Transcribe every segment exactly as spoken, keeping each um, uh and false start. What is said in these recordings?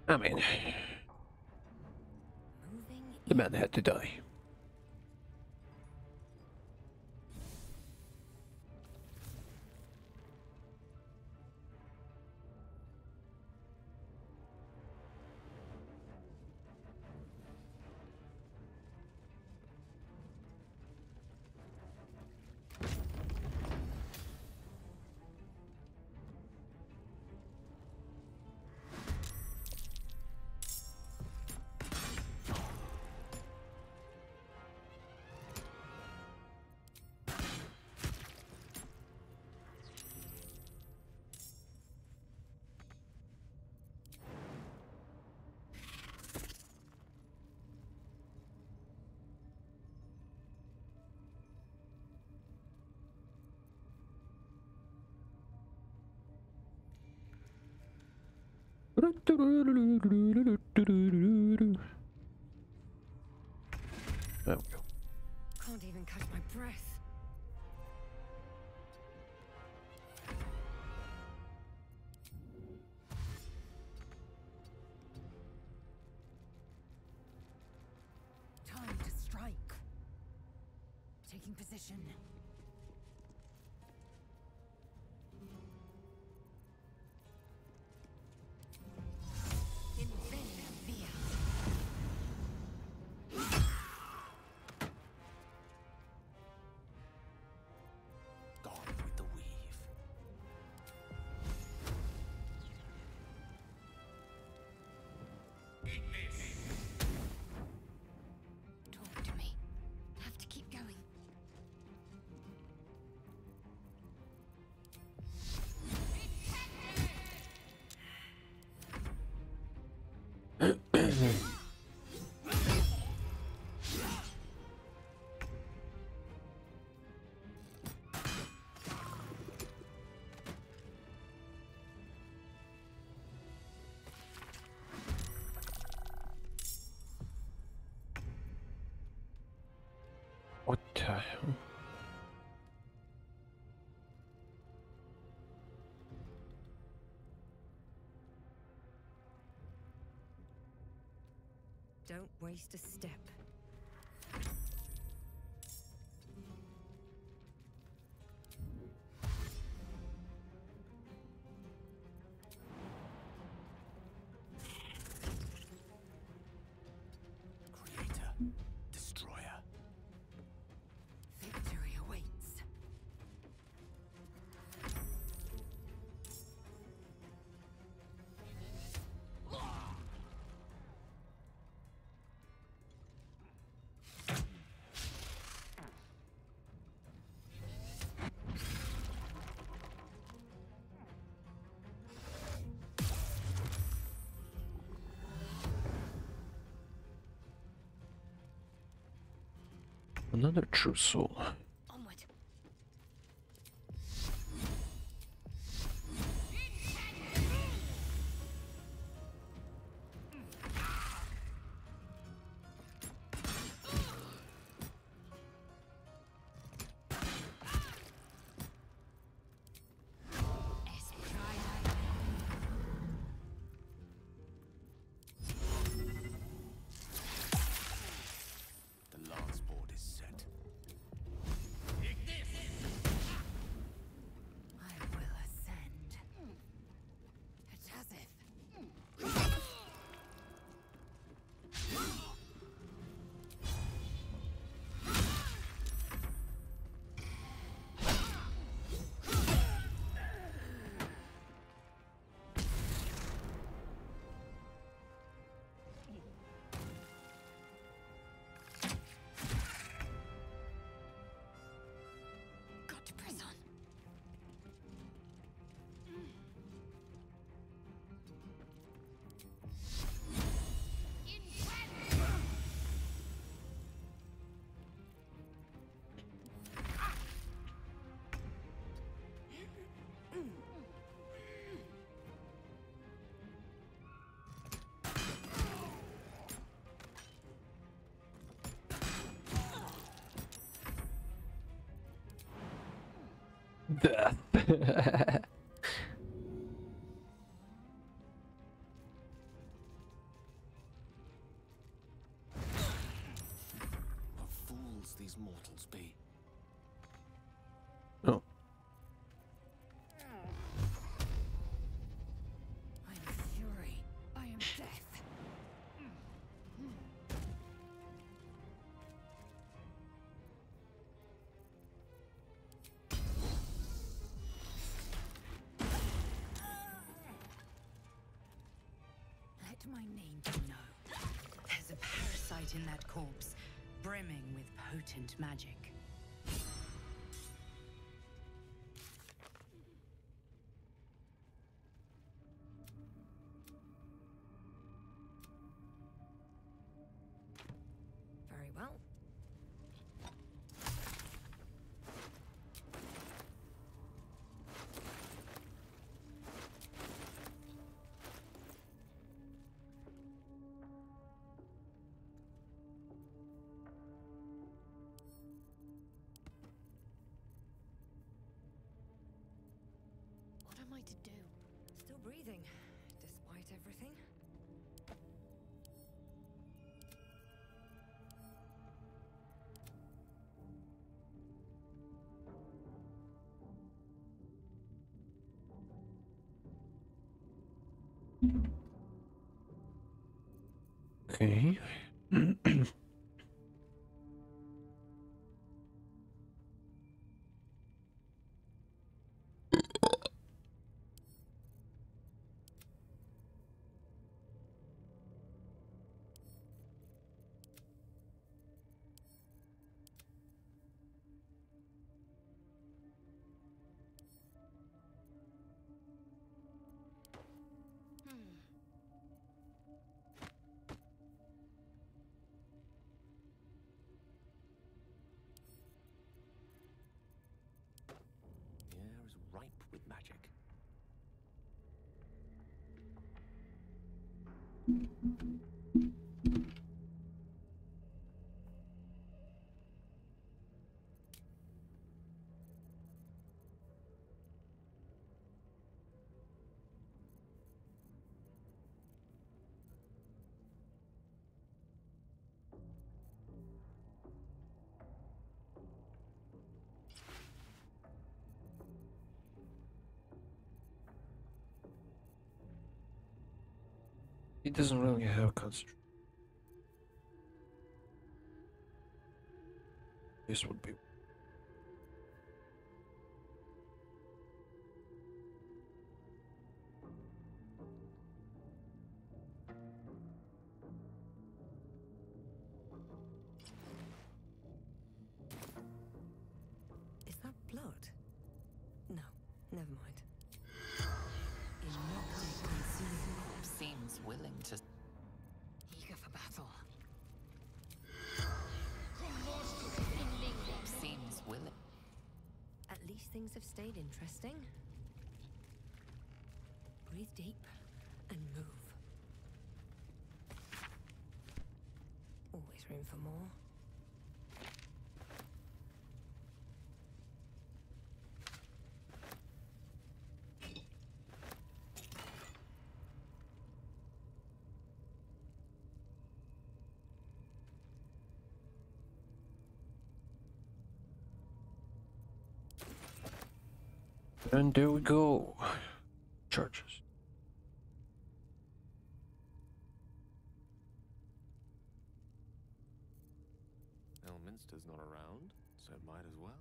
I mean, Moving the in. man had to die. There we go. Can't even catch my breath. Time to strike. Taking position. Invenia via. Gone with the weave. Talk to me. Have to keep going. What the hell? Don't waste a step. Creator. Destroyer. Victory awaits. Another true soul. Onward. The lance board is set. I will ascend. It's as if. Got to press on. Death. Get my name to know. There's a parasite in that corpse, brimming with potent magic. Very well. What am I to do? Still breathing, despite everything. Okay. Hmm. The air is ripe with magic. He doesn't really have concentration. This would be. Is that blood? No, never mind. Seems willing to. Eager for battle. Seems willing. At least things have stayed interesting. Breathe deep and move. Always room for more. And there we go. Charges. Elminster's not around, so might as well.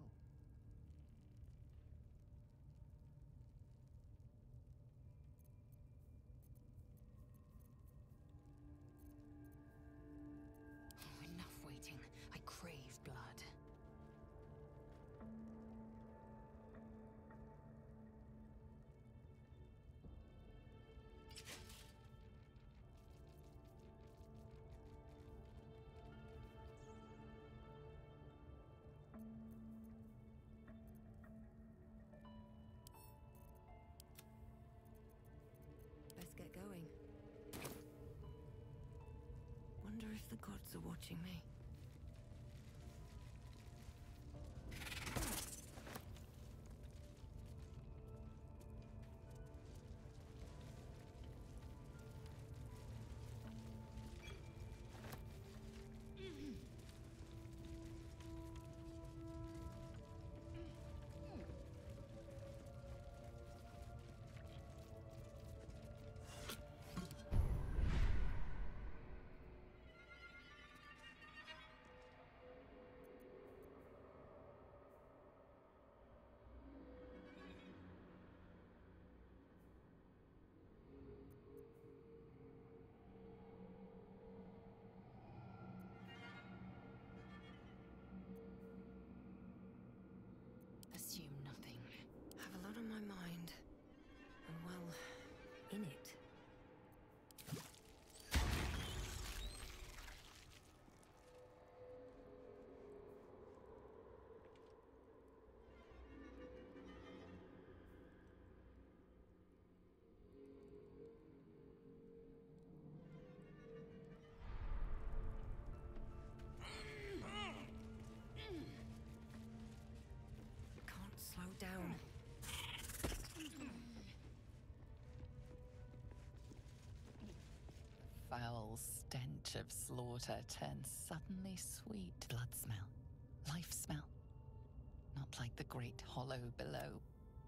Oh, enough waiting. I crave blood. Let's get going. Wonder if the gods are watching me. foul stench of slaughter turns suddenly sweet. Blood smell, life smell, not like the great hollow below.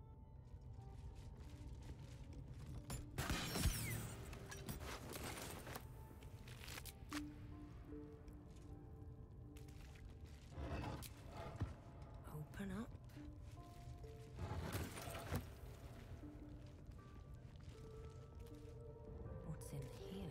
Open up. What's in here?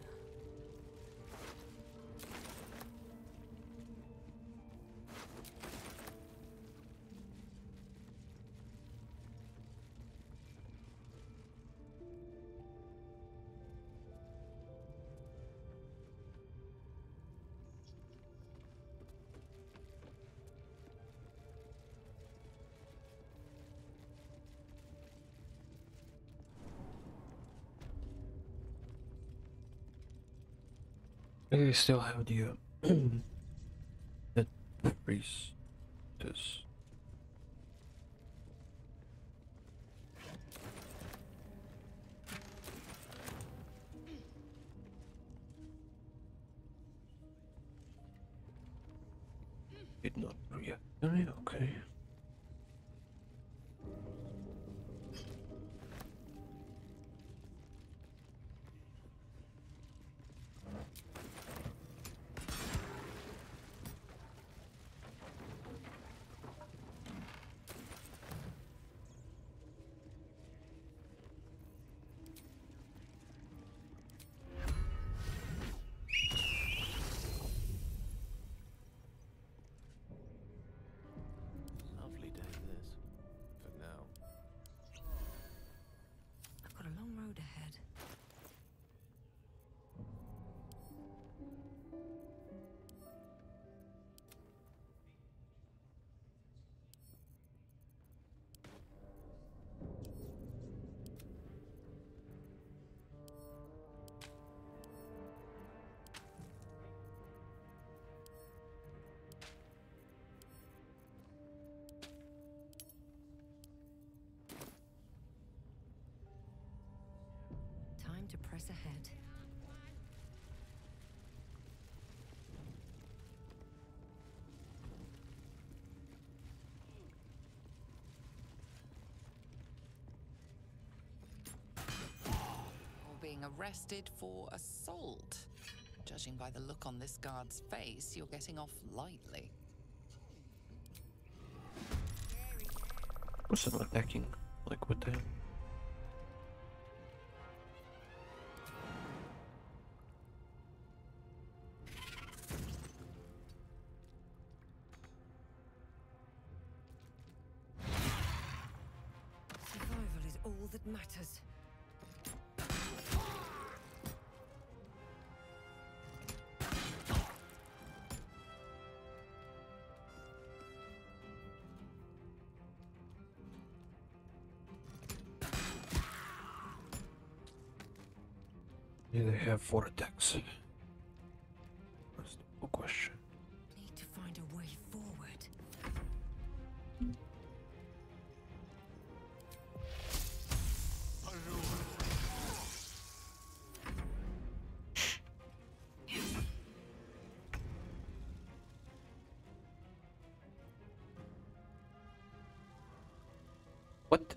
They still have the uh, that priestess. Did not react. Okay. Lovely day this. For now. I've got a long road ahead. Time to press ahead. You're being arrested for assault. Judging by the look on this guard's face, you're getting off lightly. What's them attacking? Like what the hell? Survival is all that matters. Yeah, they have four attacks. That's the whole question. Need to find a way forward. What?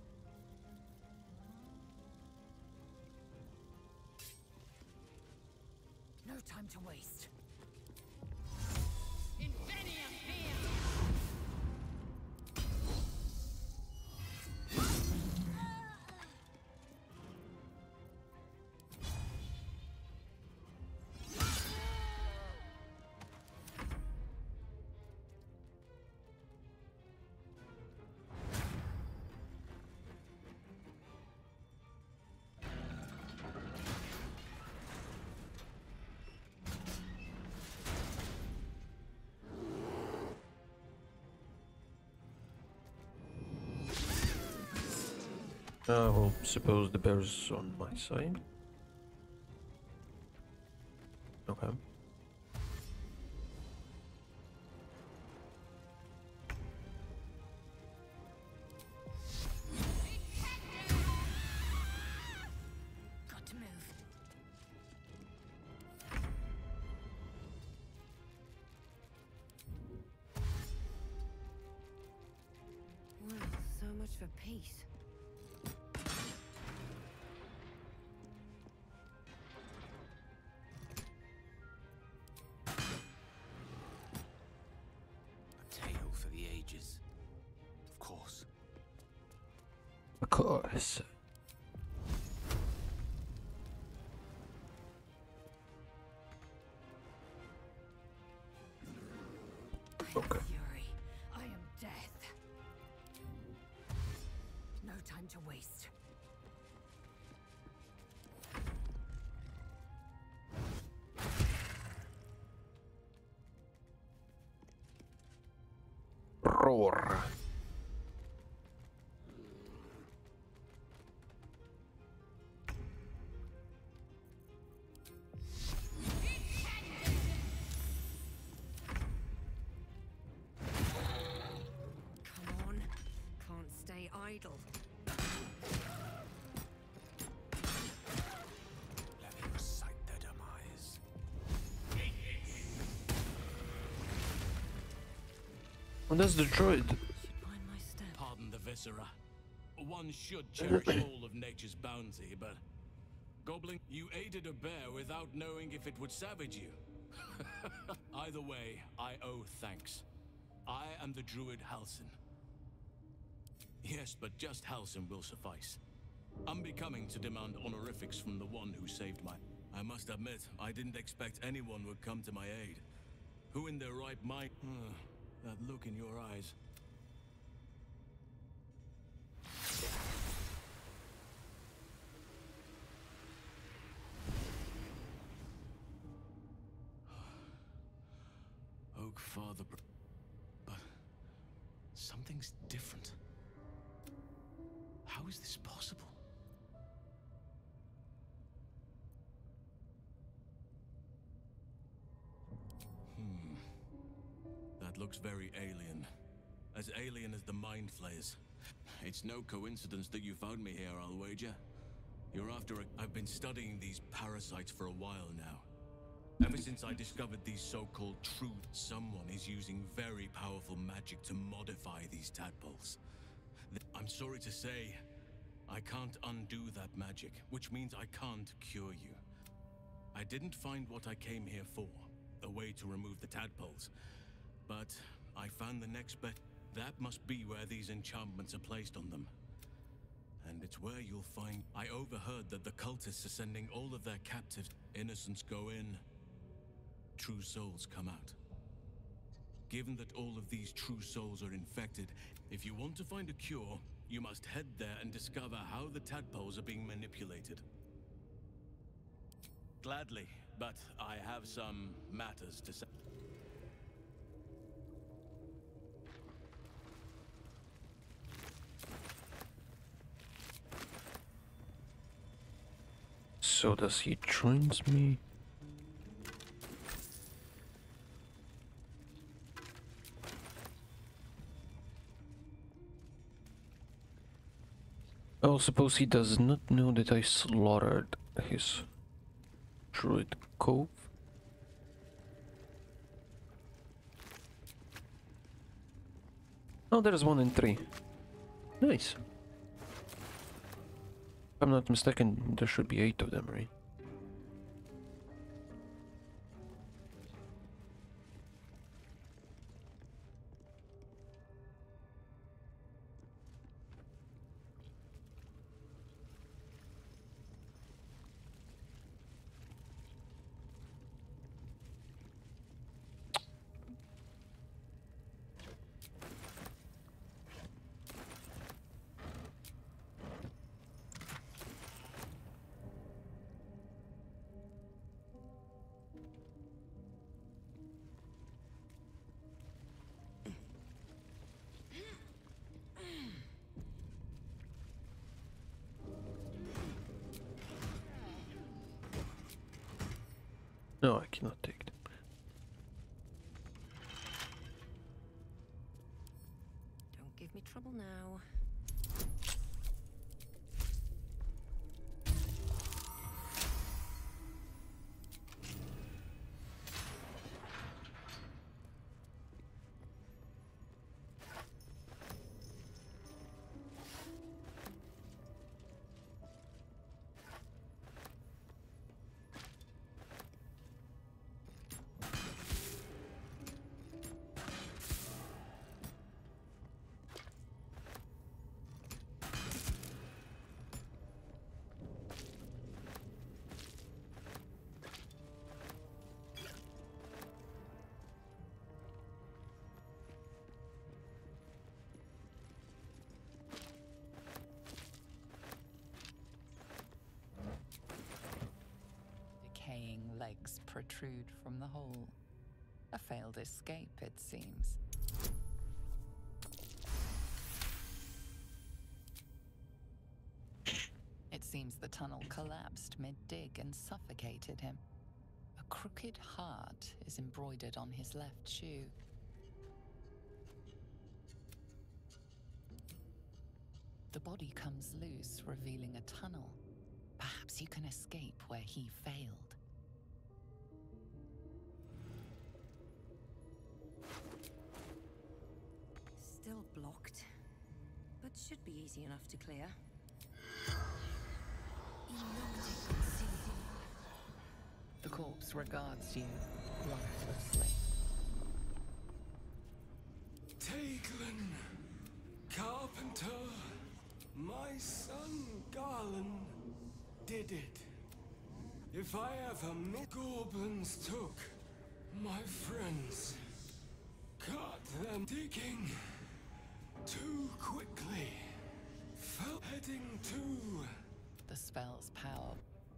No time to waste. I will suppose the bear's on my side. Okay. Got to move. for peace. A tale for the ages. Of course. Of course. Okay. Fury, I am death. No time to waste. Roar. Come on, can't stay idle. Let me recite their demise. Oh, that's the droid. Should mind my step. Pardon the viscera. One should cherish all of nature's bounty, but... Goblin, you aided a bear without knowing if it would savage you. Either way, I owe thanks. I am the druid Halsin. Yes, but just Halsin will suffice. Unbecoming to demand honorifics from the one who saved my... I must admit, I didn't expect anyone would come to my aid. Who in their right mind... that look in your eyes... Oak Father... But... something's different. How is this possible? Hmm... That looks very alien. As alien as the Mind Flayers. It's no coincidence that you found me here, I'll wager. You're after a... I've been studying these parasites for a while now. Ever since I discovered these so-called truths, someone is using very powerful magic to modify these tadpoles. I'm sorry to say, I can't undo that magic, which means I can't cure you. I didn't find what I came here for, a way to remove the tadpoles, but I found the next best. That must be where these enchantments are placed on them. And it's where you'll find... I overheard that the cultists are sending all of their captives. Innocents go in, true souls come out. Given that all of these true souls are infected, if you want to find a cure, you must head there and discover how the tadpoles are being manipulated. Gladly, but I have some matters to say. So does he joins me? Oh, suppose he does not know that I slaughtered his druid cove. Oh, there's one in three. Nice. If I'm not mistaken, there should be eight of them, right? No, I cannot take them. Don't give me trouble now. legs protrude from the hole. A failed escape, it seems. It seems the tunnel collapsed mid-dig and suffocated him. A crooked heart is embroidered on his left shoe. The body comes loose, revealing a tunnel. Perhaps you can escape where he failed. Still blocked, but should be easy enough to clear. The corpse regards you lifelessly. Taeglin, Carpenter, my son Garland did it. If I ever met goblins took my friends, caught them digging too quickly, fell heading to The spell's power.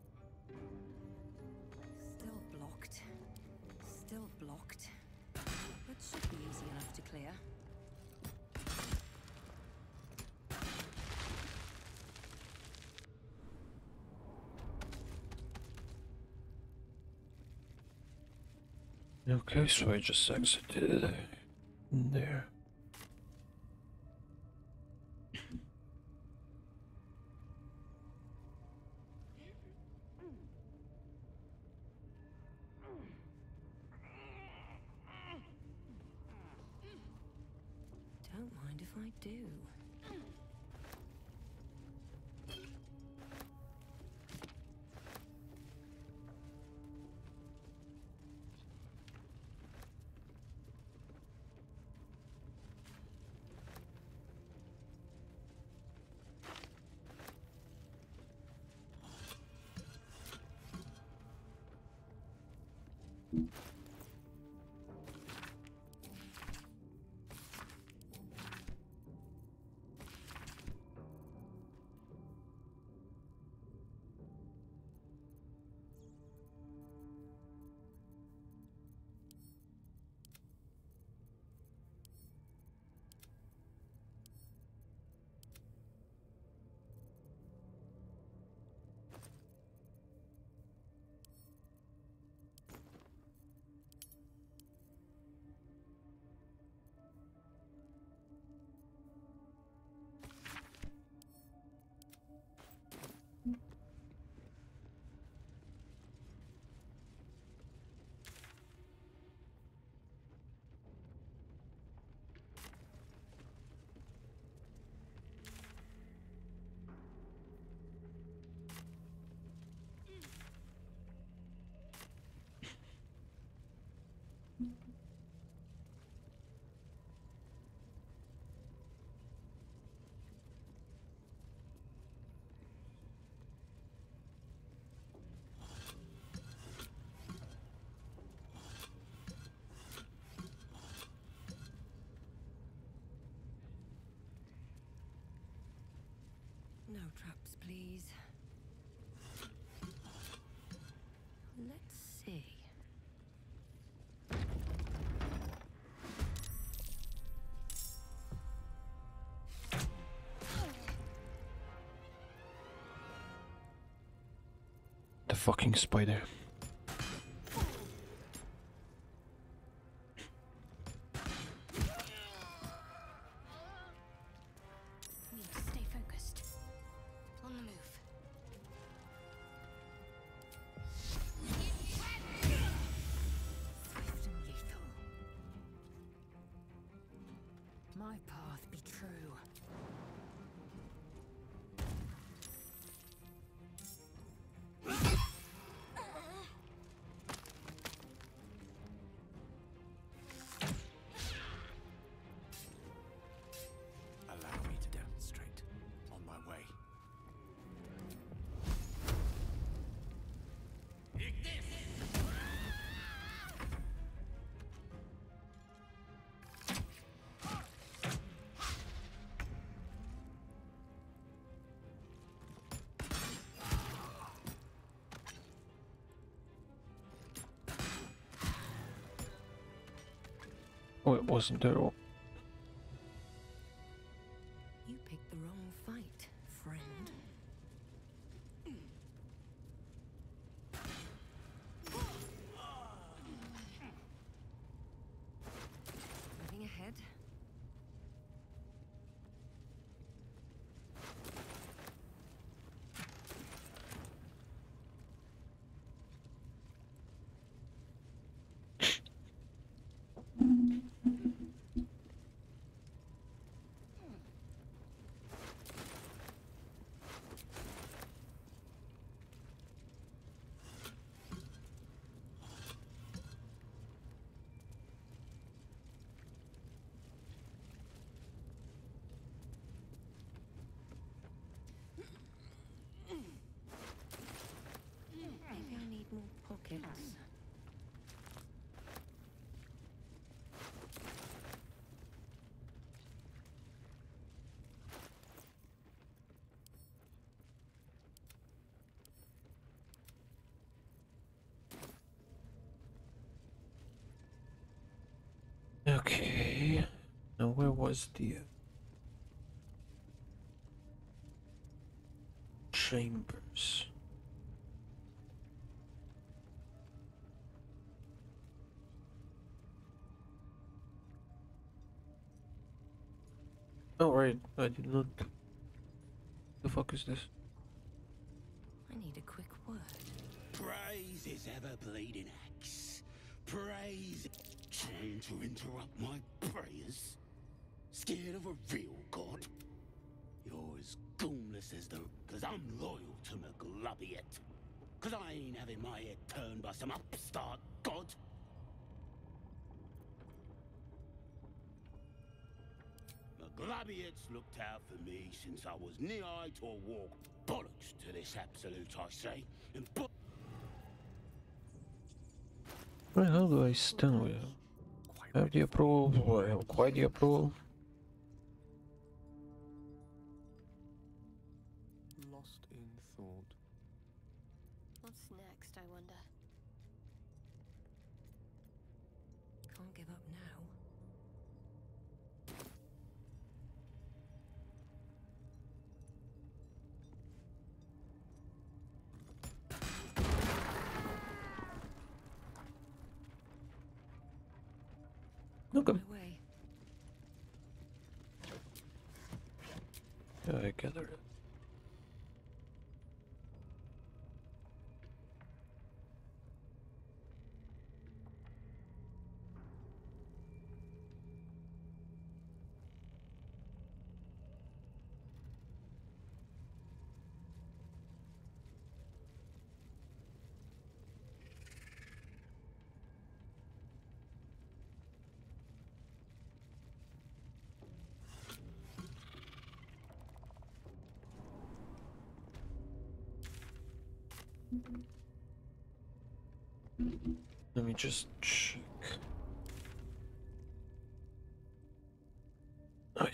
Still blocked. Still blocked. But should be easy enough to clear. Okay, so I just exited there. Don't mind if I do. No traps, please. Let's see. The fucking spider. We need to stay focused. On the move. Swift and lethal. My path be true. Oh, it wasn't at all. You picked the wrong fight, friend. Moving ahead. Maybe I need more pockets. Okay. Now where was the uh, chambers? Oh right, I did not. The fuck is this? I need a quick word. Praise his ever-bleeding axe. Praise... Trying to interrupt my prayers? Scared of a real god? You're as goonless as the... Cause I'm loyal to McGlubbiet. Cause I ain't having my head turned by some upstart god. McGlubbiet's looked out for me since I was knee-high to a walk. Bollocks to this absolute, I say. And bo- Where the hell do I stand with? Have the approval, or have quite the approval. Lost in thought. What's next, I wonder? Can't give up now. Okay. My way. Yeah, I gathered it. Let me just check. I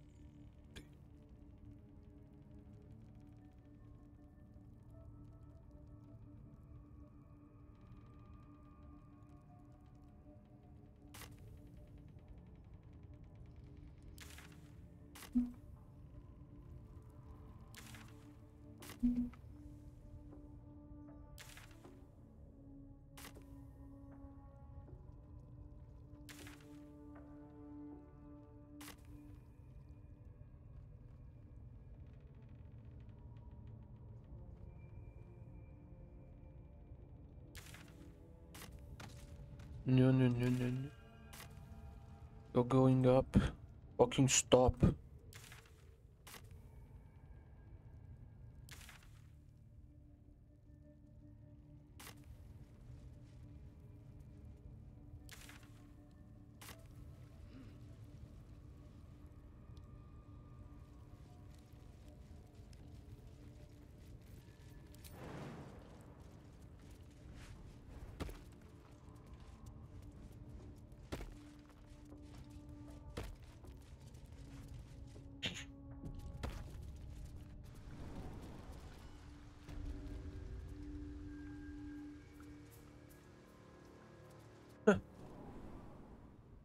No, no, no, no, no. You're going up. Fucking stop.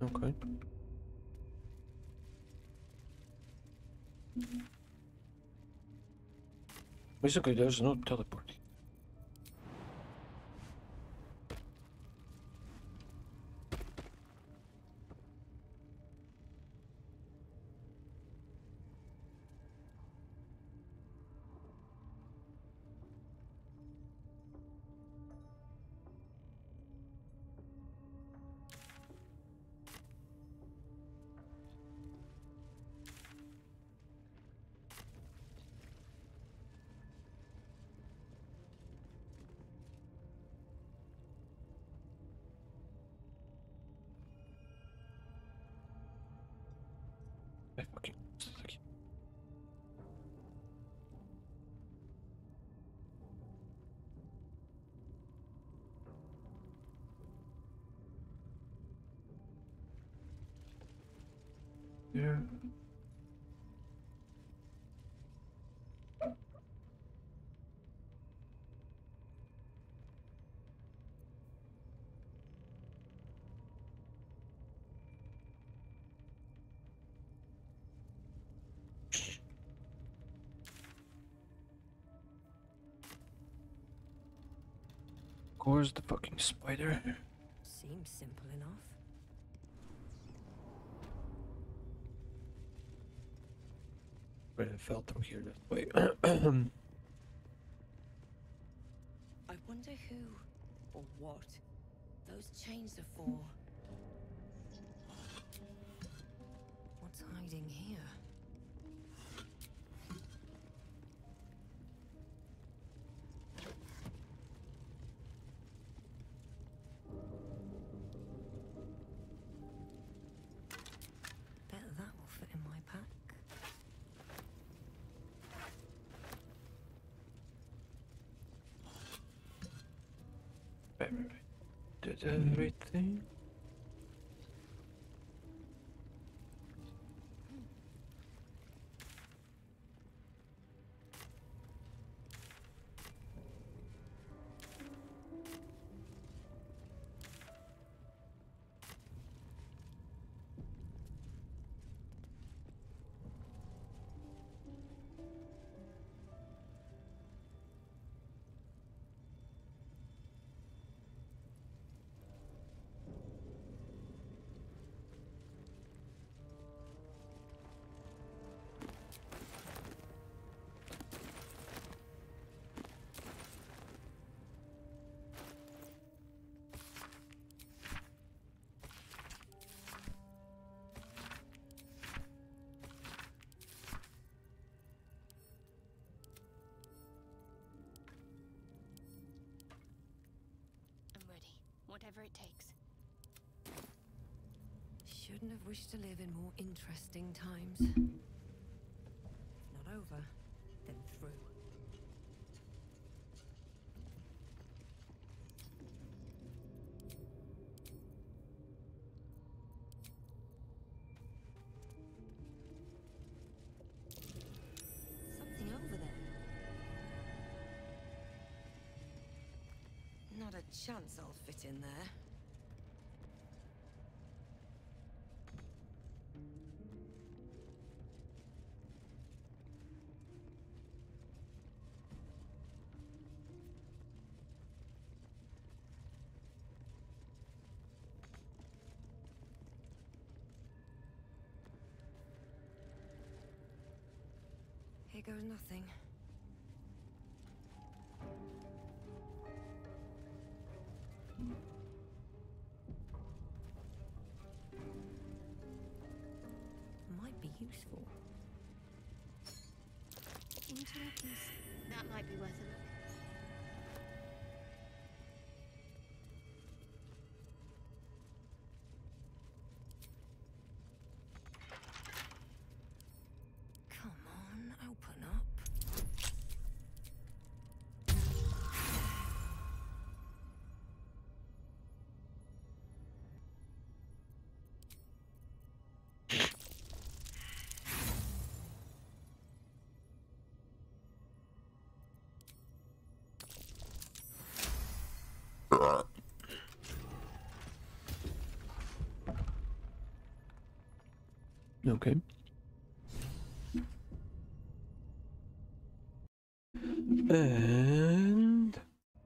Okay. Basically, there's no teleporting. I fucking yeah. Where's the fucking spider? Seems simple enough. But I fell through here that way. I wonder who or what those chains are for. What's hiding here? Bet that will fit in my pack. Right, right, right. Did everything. I'm ready. Whatever it takes. Shouldn't have wished to live in more interesting times. If not over, then through. Something over there. Not a chance I'll fit in there. Here goes nothing. Might be useful. Interlocking. That might be worth a look. Come on, open up. Okay. And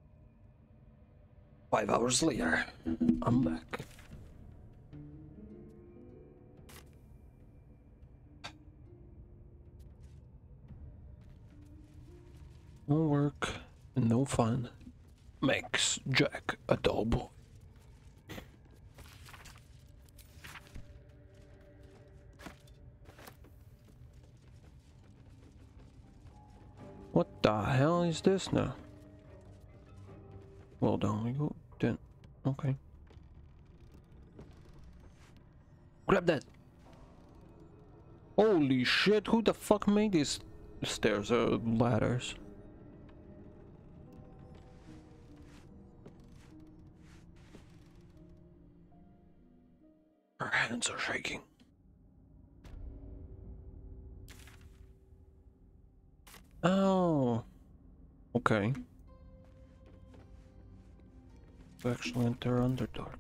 five hours later, I'm back. No work and no fun makes Jack a dull boy. What the hell is this now? Well, down we go. Then, okay. Grab that! Holy shit, who the fuck made these stairs or ladders? Her hands are shaking. Oh. Okay. Actually enter Underdark.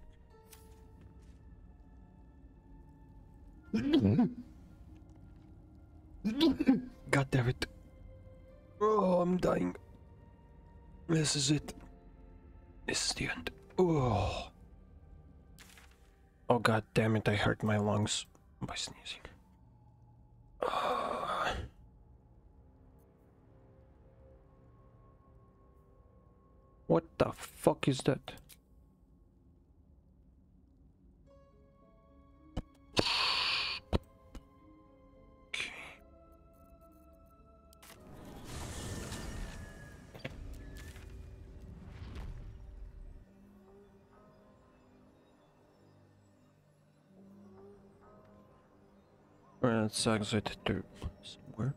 God damn it. Oh, I'm dying. This is it. This is the end. Oh. Oh god damn it, I hurt my lungs by sneezing. Uh. What the fuck is that? Okay. Let's exit to somewhere.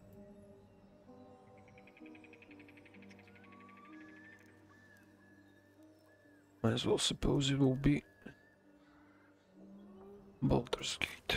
Might as well suppose it will be Baldur's Gate.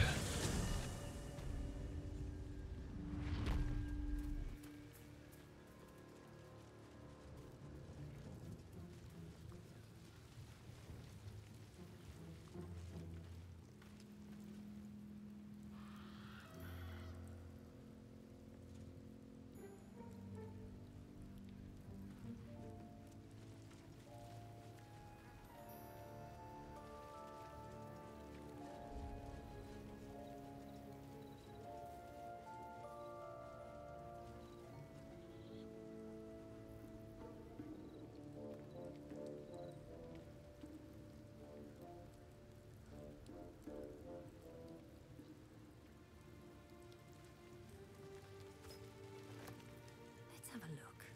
Let's have a look.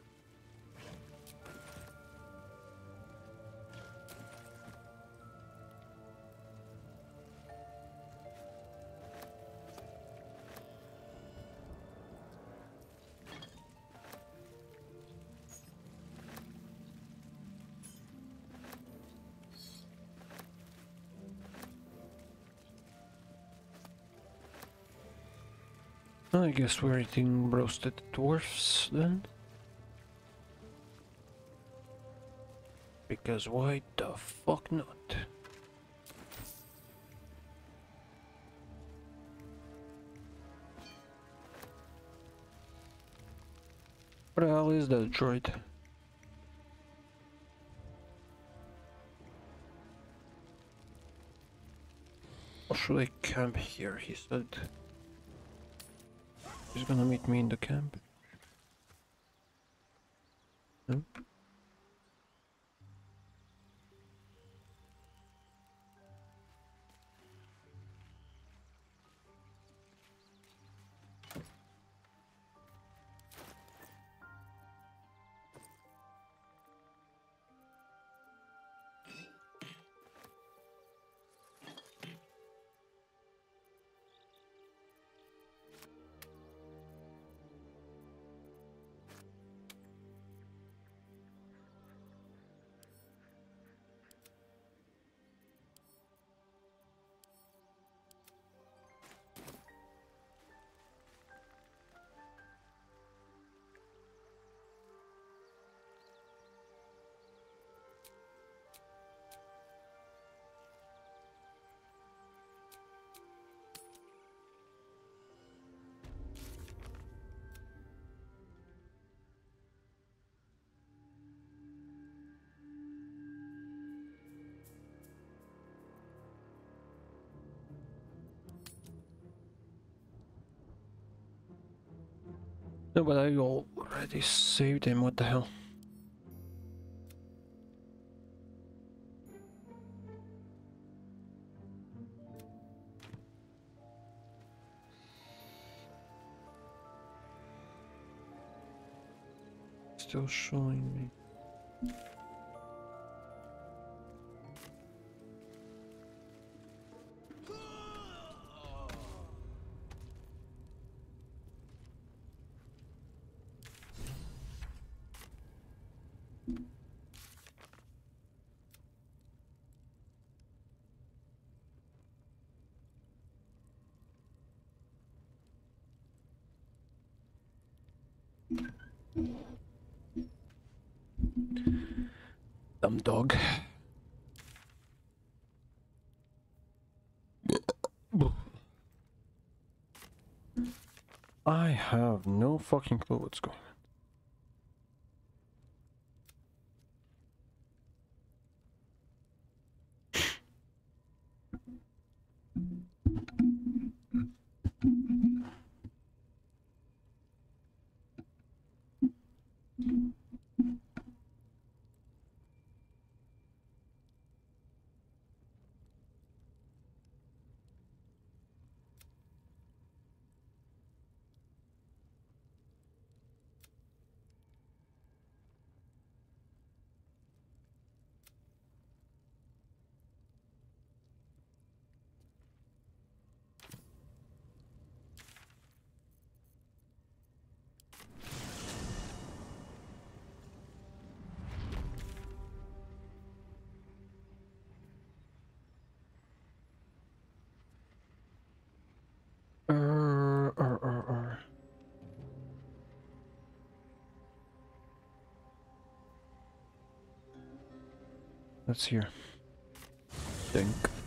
I guess we're eating roasted dwarfs then. Because why the fuck not? What the hell is that droid? Or should I camp here? He said he's gonna meet me in the camp. No? No, but I already saved him. What the hell? Still showing me. Dumb dog. I have no fucking clue what's going on. Uh, uh, uh, uh. That's here. Think.